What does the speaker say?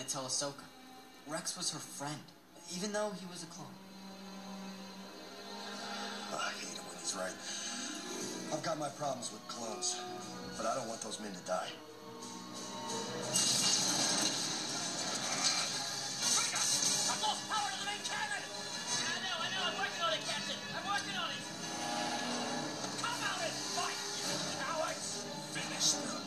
tell Ahsoka. Rex was her friend, even though he was a clone. I hate him when he's right. I've got my problems with clones, but I don't want those men to die. I've lost power to the main cannon! I know. I'm working on it, Captain. I'm working on it. Come out and fight, you cowards! Finish them.